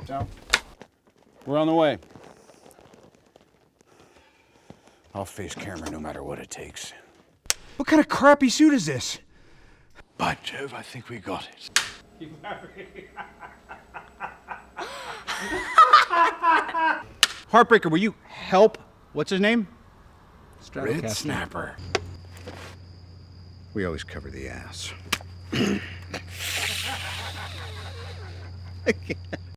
So, we're on the way. I'll face camera no matter what it takes. What kind of crappy suit is this? By Jove, I think we got it. Heartbreaker, will you help? What's his name? Red Snapper. We always cover the ass.